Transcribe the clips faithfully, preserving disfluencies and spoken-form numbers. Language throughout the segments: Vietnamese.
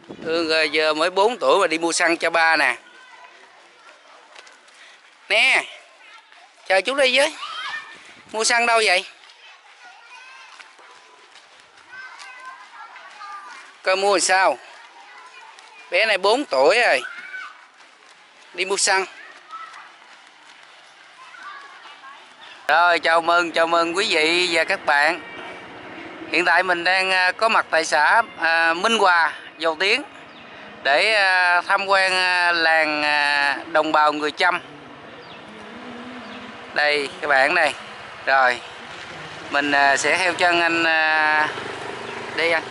Hương giờ mới bốn tuổi mà đi mua xăng cho ba nè. Nè, chờ chút đi với. Mua xăng đâu vậy? Coi mua làm sao. Bé này bốn tuổi rồi. Đi mua xăng. Rồi, chào mừng, chào mừng quý vị và các bạn. Hiện tại mình đang có mặt tại xã à, Minh Hòa, Dầu Tiếng để à, tham quan à, làng à, đồng bào người Chăm. Đây các bạn này. Rồi, mình à, sẽ theo chân anh à, đi anh.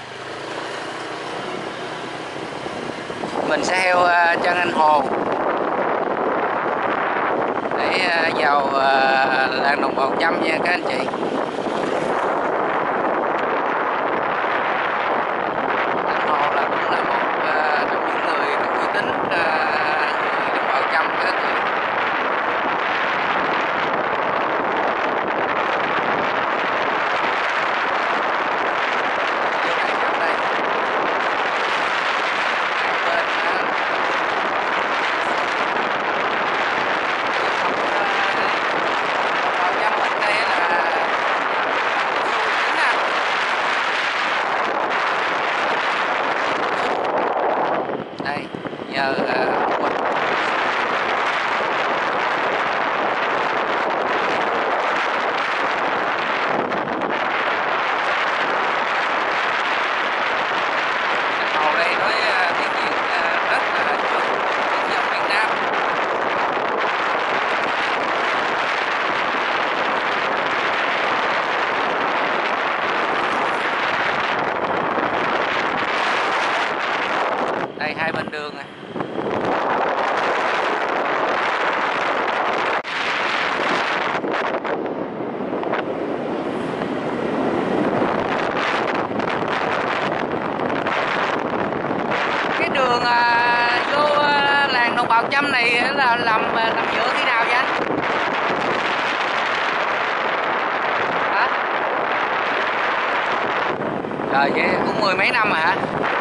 Mình sẽ theo à, chân anh Hồ để à, vào à, làng đồng bào Chăm nha các anh chị. Nhờ Hồ đây nói thiên nhiên rất là chuẩn dòng Việt Nam. Đây hai bên đường này. Đường à, vô à, làng đồng bào Chăm này là làm nằm giữa thế nào vậy anh? Hả? Rồi vậy cũng mười mấy năm rồi hả?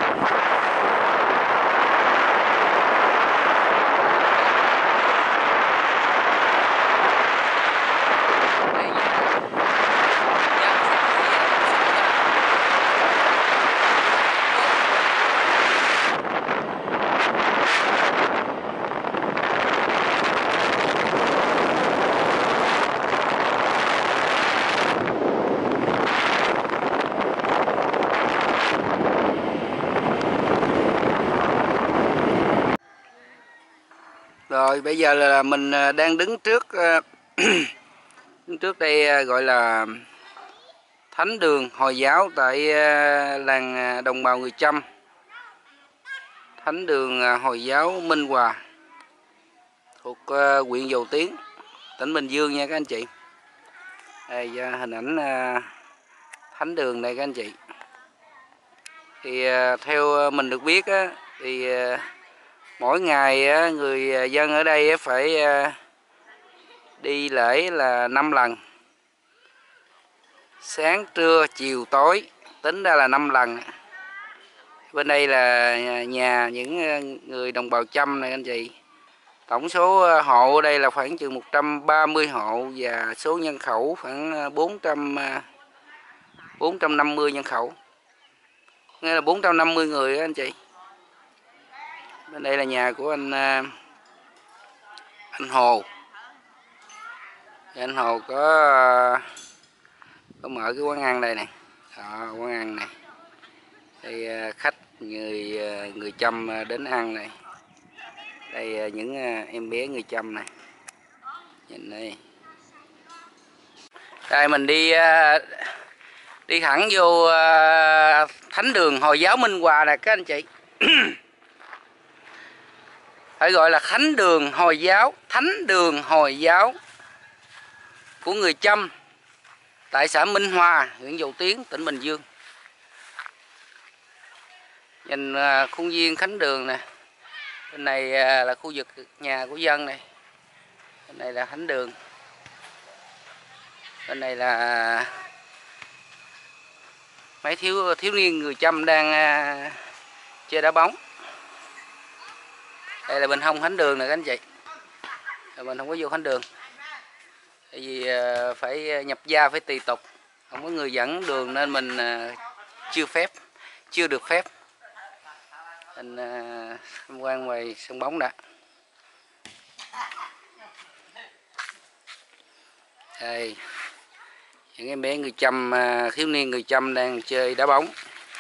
Rồi bây giờ là mình đang đứng trước đứng trước đây gọi là thánh đường Hồi giáo tại làng đồng bào người Chăm. Thánh đường Hồi giáo Minh Hòa thuộc huyện Dầu Tiếng, tỉnh Bình Dương nha các anh chị. Đây hình ảnh thánh đường này các anh chị. Thì theo mình được biết á, thì mỗi ngày người dân ở đây phải đi lễ là năm lần. Sáng, trưa, chiều, tối, tính ra là năm lần. Bên đây là nhà những người đồng bào Chăm này anh chị. Tổng số hộ ở đây là khoảng chừng một trăm ba mươi hộ và số nhân khẩu khoảng bốn trăm bốn trăm năm mươi nhân khẩu. Nghĩa là bốn trăm năm mươi người đó anh chị. Bên đây là nhà của anh anh Hồ. Thì anh Hồ có có mở cái quán ăn đây này. Đó, quán ăn này. Đây khách người người Chăm đến ăn này. Đây những em bé người Chăm này. Nhìn đây. Đây mình đi đi thẳng vô thánh đường Hồi giáo Minh Hòa nè các anh chị. Phải gọi là thánh đường Hồi giáo, thánh đường Hồi giáo của người Chăm tại xã Minh Hòa, huyện Dầu Tiếng, tỉnh Bình Dương. Nhìn khuôn viên thánh đường nè. Bên này là khu vực nhà của dân này. Bên này là thánh đường. Bên này là mấy thiếu thiếu niên người Chăm đang chơi đá bóng. Đây là bên hông thánh đường nè các anh chị. Mình không có vô thánh đường. Tại vì phải nhập gia, phải tùy tục. Không có người dẫn đường nên mình chưa phép, chưa được phép. Mình tham quan ngoài sân bóng đã. Đây, những em bé người Chăm, thiếu niên người Chăm đang chơi đá bóng.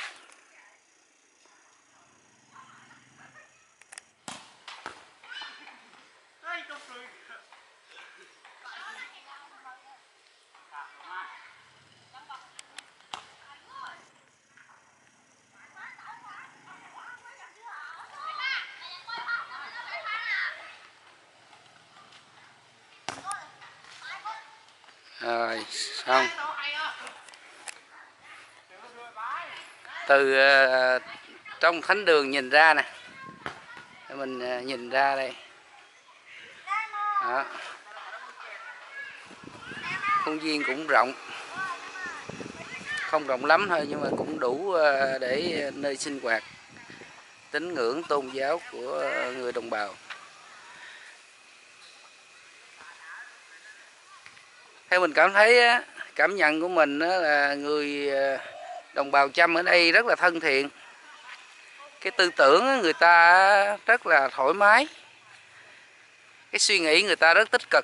Rồi, xong. Từ uh, trong thánh đường nhìn ra nè. Mình uh, nhìn ra đây. Đó. Công viên cũng rộng. Không rộng lắm thôi nhưng mà cũng đủ uh, để nơi sinh hoạt tín ngưỡng tôn giáo của người đồng bào. Theo mình cảm thấy, cảm nhận của mình là người đồng bào Chăm ở đây rất là thân thiện. Cái tư tưởng người ta rất là thoải mái. Cái suy nghĩ người ta rất tích cực.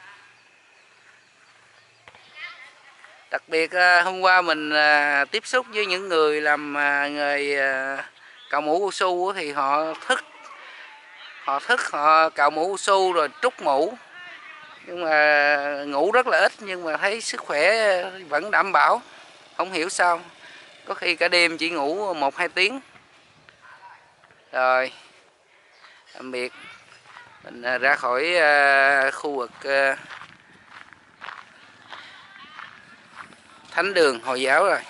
Đặc biệt hôm qua mình tiếp xúc với những người làm nghề cạo mũ cao su thì họ thức. Họ thức, họ cạo mũ cao su rồi trút mũ. Nhưng mà ngủ rất là ít nhưng mà thấy sức khỏe vẫn đảm bảo. Không hiểu sao. Có khi cả đêm chỉ ngủ một hai tiếng. Rồi. Tạm biệt. Mình ra khỏi khu vực thánh đường Hồi giáo rồi.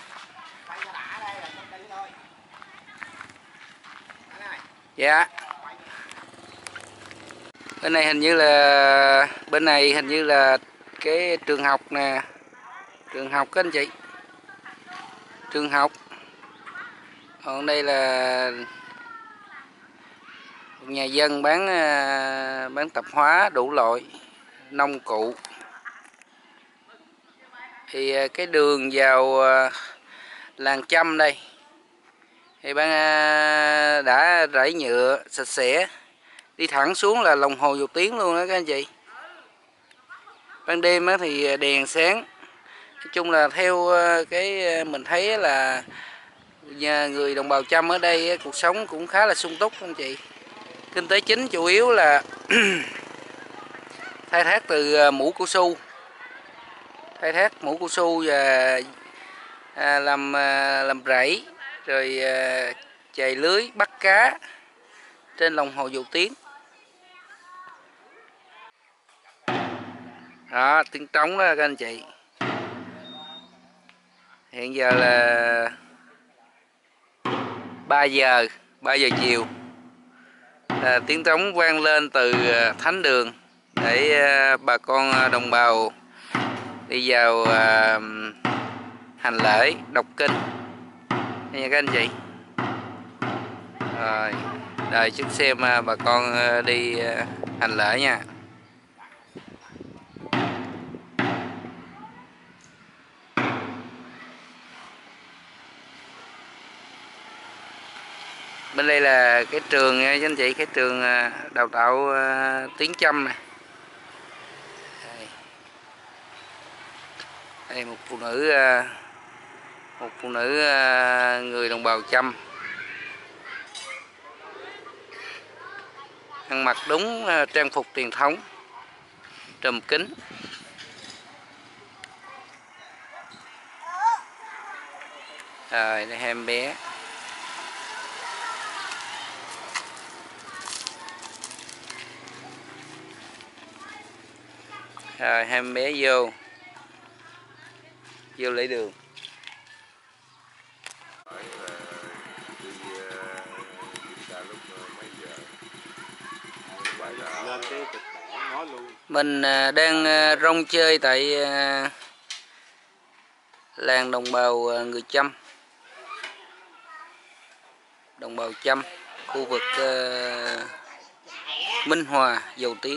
Dạ. Bên này hình như là bên này hình như là cái trường học nè. Trường học các anh chị. Trường học. Còn đây là nhà dân bán bán tạp hóa đủ loại, nông cụ. Thì cái đường vào làng Chăm đây thì bán đã rải nhựa sạch sẽ, đi thẳng xuống là lòng hồ Dầu Tiếng luôn đó các anh chị. Ban đêm thì đèn sáng. Nói chung là theo cái mình thấy là nhà người đồng bào Chăm ở đây cuộc sống cũng khá là sung túc các anh chị. Kinh tế chính chủ yếu là khai thác từ mũ cao su, khai thác mũ cao su và à, làm à, làm rẫy, rồi à, chài lưới bắt cá trên lòng hồ Dầu Tiếng. Đó, tiếng trống đó các anh chị. Hiện giờ là ba giờ, ba giờ chiều. À, tiếng trống vang lên từ thánh đường để à, bà con đồng bào đi vào à, hành lễ, đọc kinh nha các anh chị. Rồi, đợi chút xem à, bà con à, đi à, hành lễ nha. Bên đây là cái trường nha các anh chị, cái trường đào tạo uh, tiếng Chăm này. Đây. Đây một phụ nữ uh, một phụ nữ uh, người đồng bào Chăm ăn mặc đúng uh, trang phục truyền thống, trùm kính. Rồi đây hai em bé. Rồi hai em bé vô vô lễ đường. Mình đang rong chơi tại làng đồng bào người Chăm, đồng đồng bào Chăm, khu vực uh, Minh Hòa, Dầu Tiếng.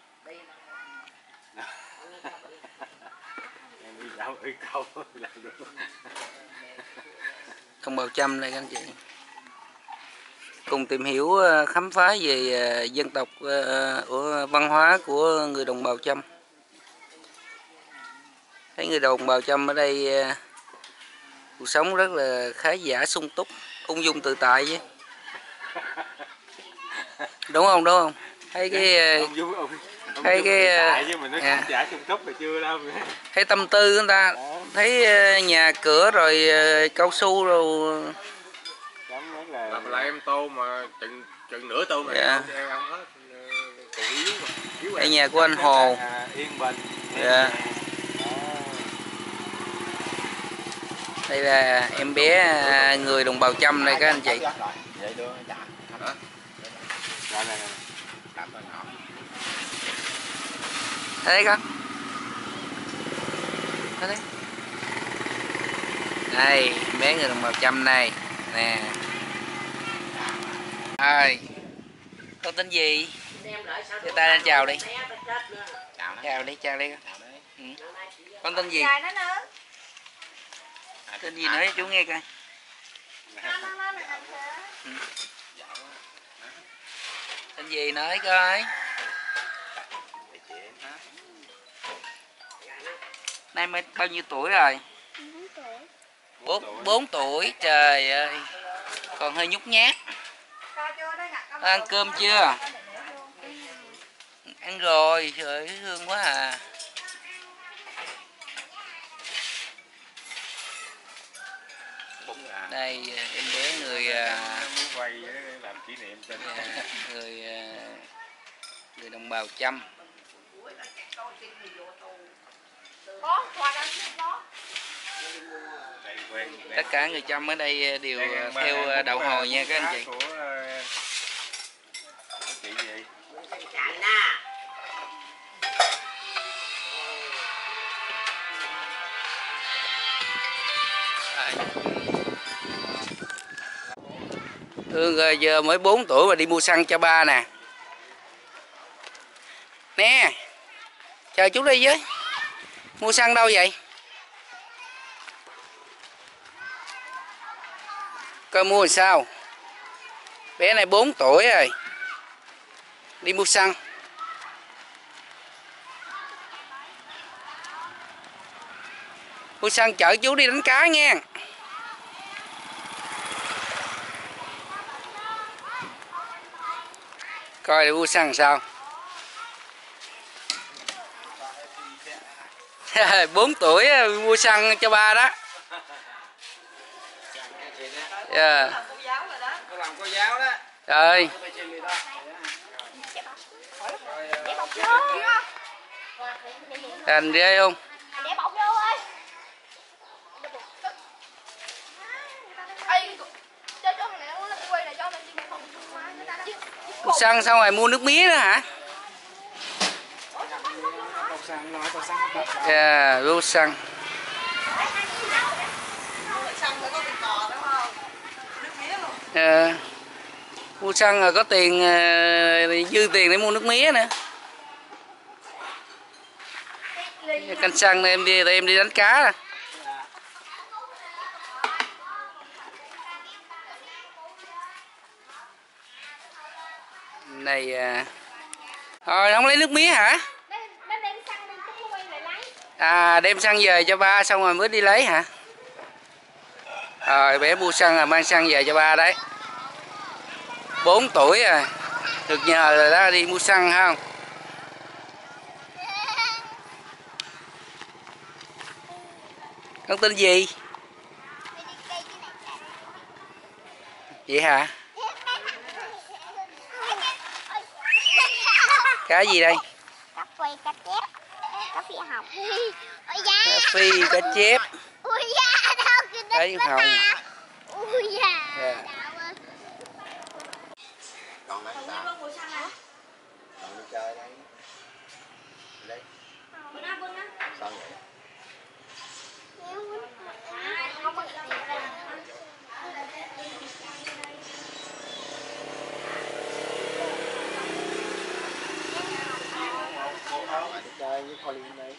Đồng bào Chăm đây các anh chị, cùng tìm hiểu khám phá về dân tộc của văn hóa của người đồng bào Chăm. Thấy người đồng bào Chăm ở đây cuộc sống rất là khá giả, sung túc, ung dung tự tại chứ, đúng không? Đúng không? Thấy cái thấy cái à, thấy tâm tư người ta, thấy nhà cửa rồi cao su rồi. Làm lại em tô mà chừng chừng nửa tô này dạ. Em ăn hết. Đây nhà của anh Hồ. Yên Bình. Dạ. Đây là em bé người đồng bào Chăm đây các anh chị. Thấy không? Thấy đấy. Đây, bé người đồng bào Chăm này nè. Ai? Con tên gì? Người ta đang chào đi. Chào đi, chào đi. Ừ. Con tên gì? Tên gì nói chú nghe coi. Ừ. Tên gì nói coi. Nay mới bao nhiêu tuổi rồi? Bốn bốn tuổi. Trời ơi, còn hơi nhút nhát. Ăn cơm chưa? Ăn rồi. Trời ơi, hương quá à. Đây em bé người làm kỷ niệm cho người người đồng bào Chăm. Tất cả người Chăm ở đây đều theo đạo Hồi nha các anh chị. Hương giờ mới bốn tuổi mà đi mua xăng cho ba nè. Nè, chờ chú đi với. Mua xăng đâu vậy? Coi mua làm sao. Bé này bốn tuổi rồi. Đi mua xăng. Mua xăng chở chú đi đánh cá nha. Coi để mua xăng sao. bốn tuổi mua xăng cho ba đó. Yeah. Làm cô giáo đó. Rồi. Thành ghê không? Mua xăng xong rồi mua nước mía nữa hả? Yeah, mua xăng. Yeah. Mua xăng rồi có tiền, dư tiền để mua nước mía nữa. Canh xăng này em đi, em đi đánh cá. Này à... Rồi không lấy nước mía hả? À đem xăng về cho ba xong rồi mới đi lấy hả? Rồi bé mua xăng là mang xăng về cho ba đấy. bốn tuổi rồi. Được nhờ rồi đó, đi mua xăng không? Con tên gì? Vậy hả? Cá gì đây? Cá phi, cá chép, cá phi hồng. Cá phi, cá chép. Cá hồng. Yeah. Đây với kho liên đây.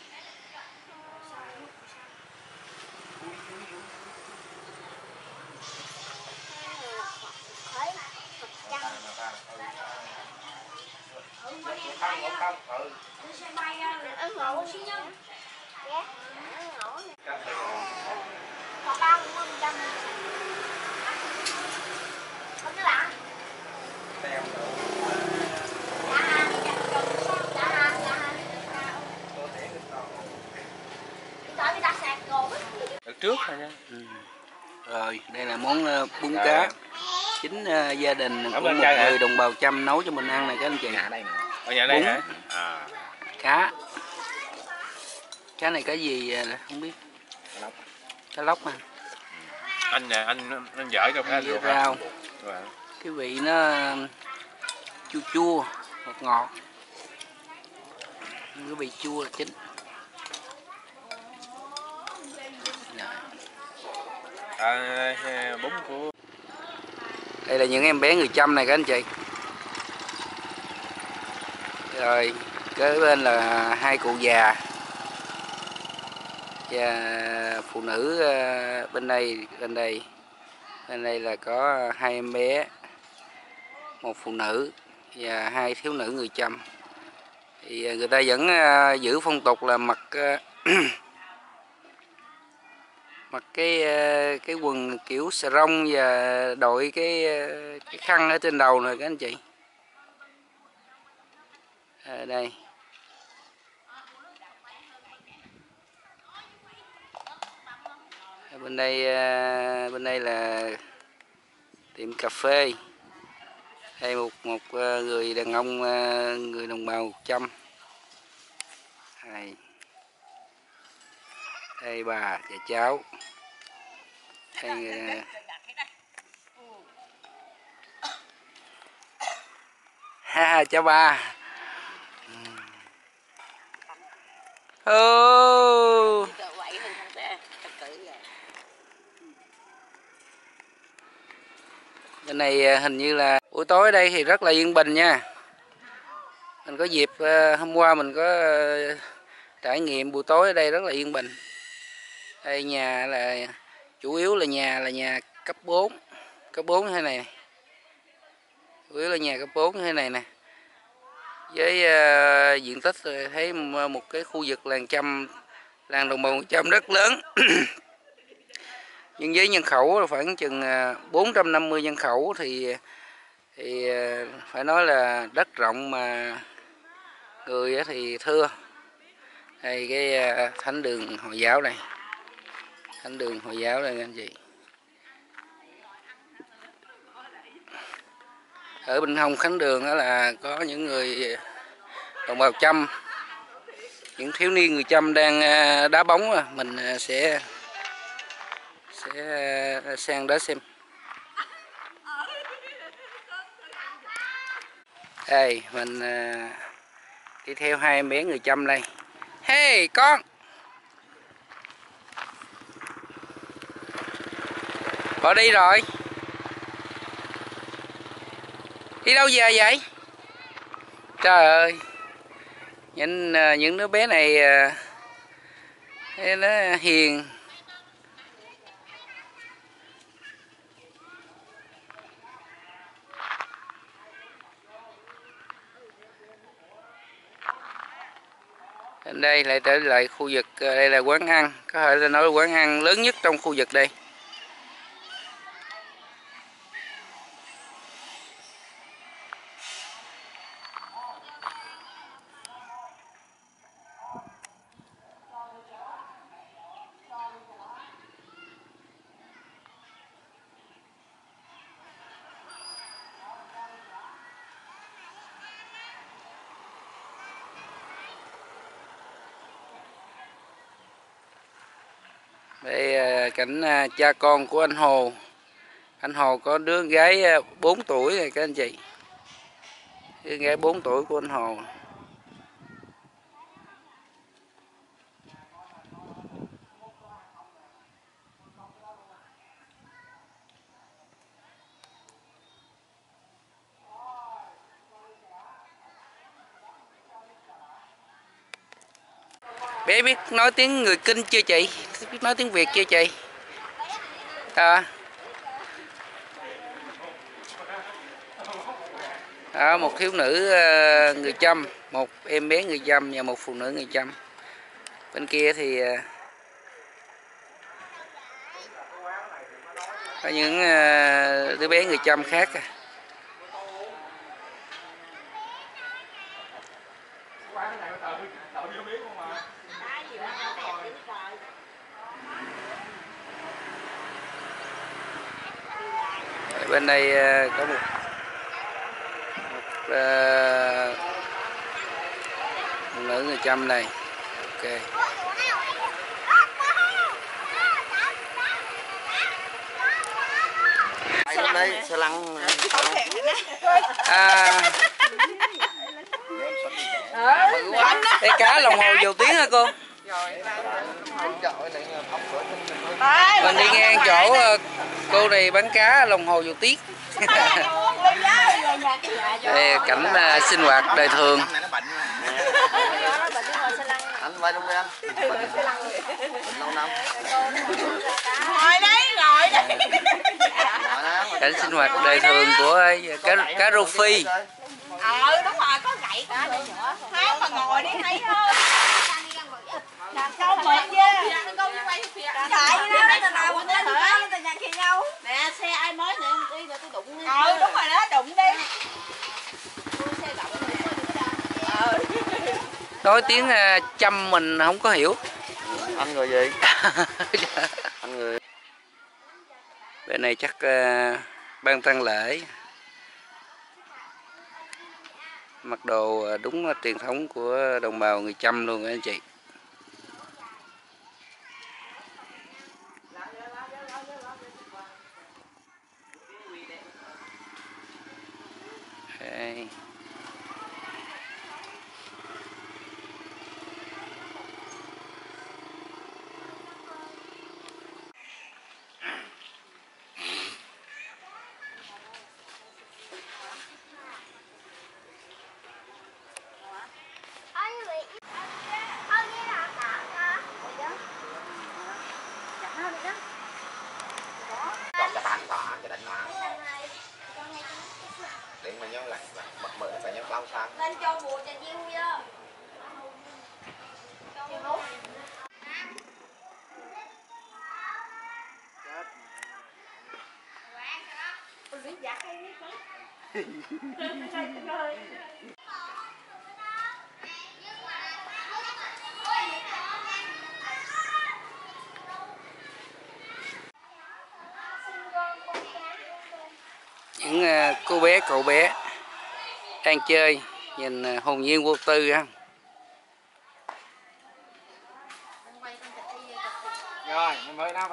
Trước thôi nha. Ừ. Rồi đây là món uh, bún rồi. Cá chính uh, gia đình của một người hả? Đồng bào Chăm nấu cho mình ăn này các anh chị. Nhà đây nữa. Ở nhà đây bún hả? À. Cá. Cá này cái gì không biết. Cá lóc. Cá lóc mà. Anh nè, anh anh dở cho cá rau. rau. Cái vị nó chua chua, ngọt ngọt. Cái vị chua là chính. À, bún của đây là những em bé người Chăm này các anh chị. Rồi kế bên là hai cụ già và phụ nữ bên đây bên đây bên đây là có hai em bé, một phụ nữ và hai thiếu nữ người Chăm. Thì người ta vẫn giữ phong tục là mặc mặc cái cái quần kiểu xà rông và đội cái cái khăn ở trên đầu này các anh chị. Ở đây bên đây bên đây là tiệm cà phê. Đây một một người đàn ông người đồng bào Chăm. Đây, đây bà và cháu. Đây, ha cháu ba. Ô. Bên này hình như là buổi tối ở đây thì rất là yên bình nha. Mình có dịp hôm qua mình có trải nghiệm buổi tối ở đây rất là yên bình. Đây nhà là chủ yếu là nhà là nhà cấp bốn, cấp bốn như thế này. Chủ yếu là nhà cấp bốn như thế này nè. Với uh, diện tích thấy một cái khu vực làng Chăm, làng đồng bào Chăm rất lớn. Nhưng với nhân khẩu là khoảng chừng bốn trăm năm mươi nhân khẩu thì thì phải nói là đất rộng mà người thì thưa. Đây cái thánh đường Hồi giáo này. Thánh đường Hồi giáo đây anh chị. Ở bên hông Khánh Đường đó là có những người đồng bào Chăm, những thiếu niên người Chăm đang đá bóng. Mình sẽ sẽ sang đó xem. Đây mình đi theo hai em bé người Chăm đây. Hey con, bỏ đi rồi, đi đâu về vậy? Trời ơi, nhìn những đứa bé này nó hiền. Đây lại trở lại khu vực, đây là quán ăn, có thể là nói là quán ăn lớn nhất trong khu vực đây. Đây cảnh cha con của anh Hồ. Anh Hồ có đứa gái bốn tuổi này các anh chị. Đứa gái bốn tuổi của anh Hồ. Bé biết nói tiếng người Kinh chưa chị? Biết nói tiếng Việt chưa chị? À. Đó, một thiếu nữ người Chăm, một em bé người Chăm và một phụ nữ người Chăm. Bên kia thì có những đứa bé người Chăm khác. Bên đây có một, một uh, phụ nữ người Chăm này. Ok. Đây, xe lăn. À. Đây cá lồng hồ dầu tiếng hả cô? Mình đi ngang chỗ cô này bán cá lồng hồ dầu tiếng. Đây cảnh uh, sinh hoạt đời thường. Anh vai luôn đi anh. Lâu năm. Ngồi đấy, ngồi đấy. Cảnh sinh hoạt đời thường của cá cá rô phi. Ờ đúng rồi, có gậy cá để nhỏ. Thấy mà ngồi đi thấy thôi. Câu mệt chứ. Chạy đó, từ nào mà tới nữa, từ nhà kia nhau. Nè, xe ai mới nè, đi rồi tôi đụng đi. Ờ đúng rồi đó, đụng đi. Xe rộng ờ. Nói tiếng uh, Chăm mình không có hiểu. Anh người gì? Anh người. Bên này chắc uh, ban tang lễ. Mặc đồ đúng truyền thống của đồng bào người Chăm luôn anh chị. Đây. Lên cho bùa cho chiêu vô. Những uh, cô bé cậu bé đang chơi nhìn uh, hồn nhiên vô tư ha. Rồi, mời năm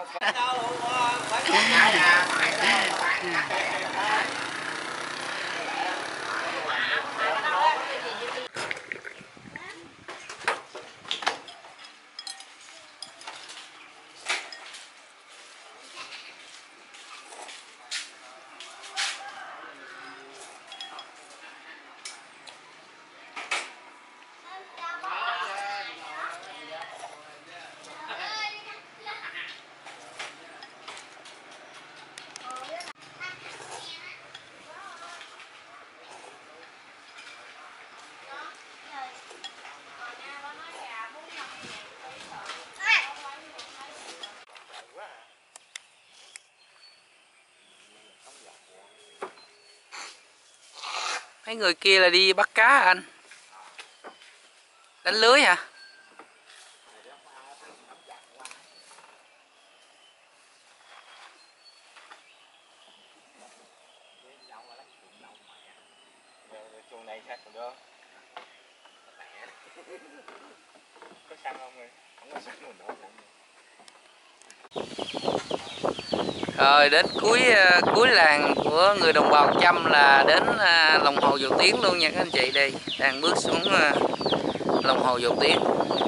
Mấy người kia là đi bắt cá hả anh? Đánh lưới hả? Chuồng này sao còn được? Có xăng không rồi? Không có xăng rồi đổ. Rồi đến cuối uh, cuối làng của người đồng bào Chăm là đến uh, lòng hồ Dầu Tiếng luôn nha các anh chị. Đây đang bước xuống uh, lòng hồ Dầu Tiếng.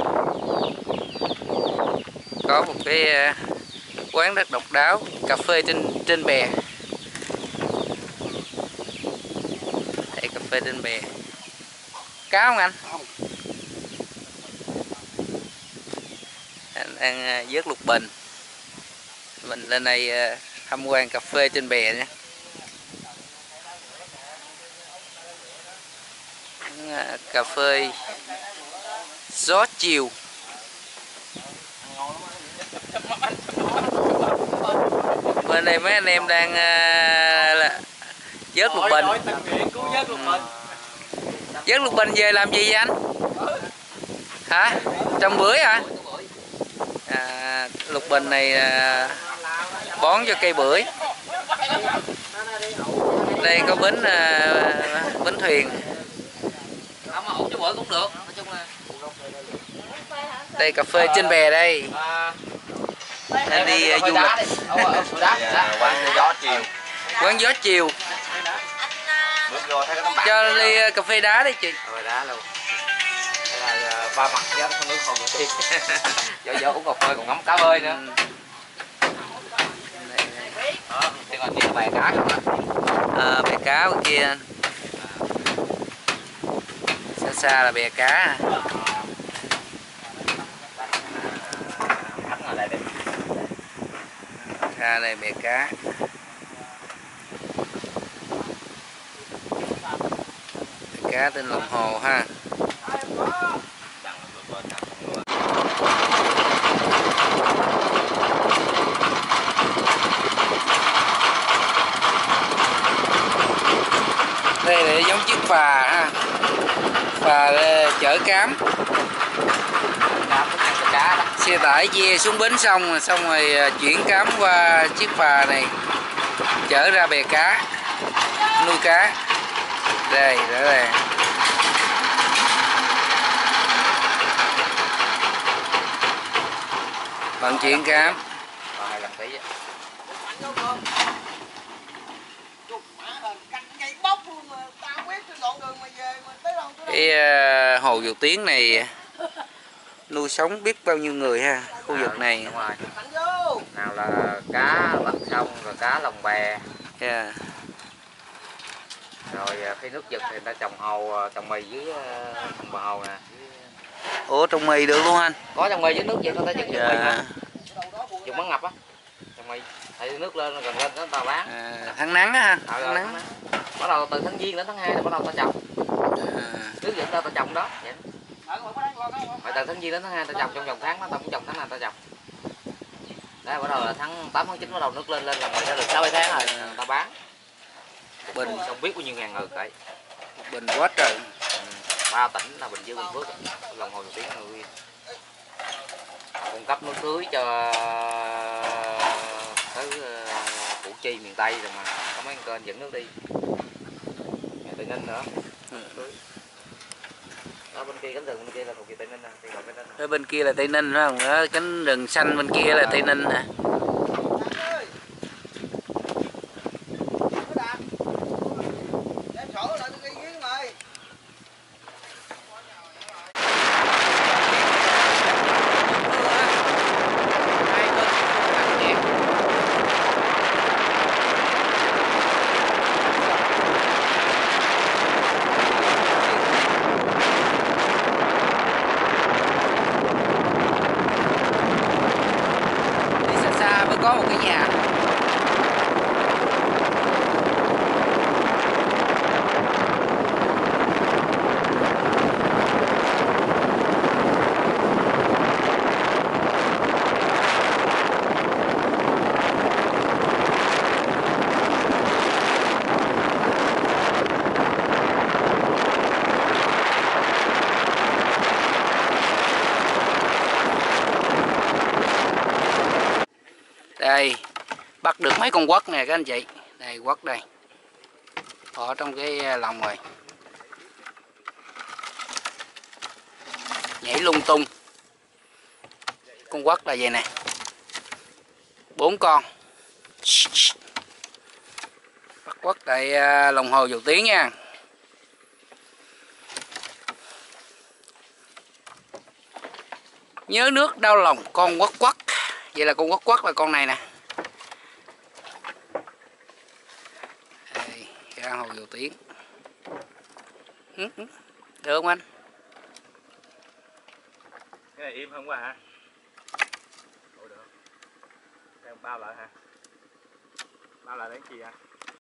Có một cái uh, quán rất độc đáo, cà phê trên trên bè. Đây cà phê trên bè. Cá không anh? Không. đang vớt lục bình. Mình lên đây tham quan cà phê trên bè nhé. Cà phê gió chiều. Bên đây mấy anh em đang vớt lục bình. Vớt lục bình về làm gì vậy anh? Hả? Trồng bưởi hả? À, lục bình này à, bón cho cây bưởi. Đây có bến à, bến thuyền. Đây cà phê trên bè đây. Nên đi uh, du lịch. Quán gió chiều. Quán gió chiều. Cho ly cà phê đá đi chị. Rồi đá luôn. Đây là ba mặt giá không nước không được. Gió gió uống cà phê còn ngắm cá bơi nữa. Đó, thì còn nhiều bè cá không á. À, bè cá bên kia. Xa xa là bè cá. Xa đây bè cá. Bè cá trên lòng hồ ha. Đây là giống chiếc phà ha. Phà chở cám. Xe tải ghe xuống bến sông, xong rồi chuyển cám qua chiếc phà này chở ra bè cá nuôi cá. Đây đó là vận chuyển cám. Cái uh, hồ Dầu Tiếng này nuôi sống biết bao nhiêu người ha, khu vực này. Đúng rồi. Nào là cá bắt sông, rồi cá lồng bè. Yeah. Rồi khi nước giật thì người ta trồng hồ, trồng mì dưới trồng bờ hồ nè. Ủa trồng mì được luôn anh? Có trồng mì dưới nước giật người ta giật yeah. mì mà. Dùng mắm ngập á. Trồng mì. Thì nước lên gần lên nó ta bán. À, tháng nắng á ha. À, tháng nắng. nắng. Bắt đầu từ tháng Giêng đến tháng hai là bắt đầu ta trồng. À. Nước giật ta ta trồng đó. Vậy. Mà từ tháng Giêng đến tháng hai ta trồng trong vòng tháng, nó ta cũng trồng tháng nào ta trồng. Đấy, bắt đầu là tháng tám tháng chín bắt đầu nước lên lên là mày đã được sáu bảy tháng rồi người ta bán. Bình không biết bao nhiêu ngàn người vậy. Bình quá trời. Ừ, ba tỉnh là Bình Dương, Bình Phước, lòng hồ Dầu Tiếng người cung cấp nước tưới cho tới Củ Chi miền Tây rồi mà có mấy kênh dẫn nước đi. Tây Ninh nữa. Ừ. Đó, bên kia cánh rừng bên kia là thuộc về Tây Ninh nè, ở bên kia là Tây Ninh phải không? Đó, cánh rừng xanh bên kia là Tây Ninh nè. Có một cái nhà. Đây, bắt được mấy con quất nè các anh chị. Đây quất đây. Ở trong cái lồng rồi. Nhảy lung tung. Con quất là vậy nè. Bốn con. Bắt quất tại lòng hồ Dầu Tiếng nha. Nhớ nước đau lòng con quất quất. Vậy là con quất quất là con này nè. Đây, ra hồ Dầu Tiếng. Được không anh? Cái này im không quá hả? Bao lại hả? Bao lại lấy gì hả?